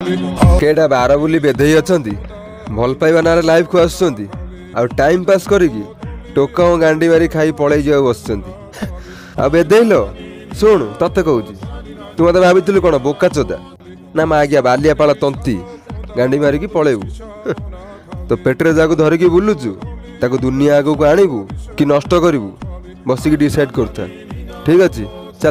केडा 12 बुली बेधई अछंती भल पाइबा नारे लाइफ को आसुचंती आ टाइम पास करिकी टोका गांडी मारी खाई पळै जाऊ बसचंती आ बेधईलो सुन तते कहूची तू मते भाबितलु कोन बोका चोदा ना मा आज्ञा बालिया पाला तंती गांडी मारी की पळेबू तो पेटरे जागु धरिकी बुलुचु ताको दुनिया आगु को आनिबू कि नष्ट करिबू बसिकी डिसाइड करता ठीक अछि चल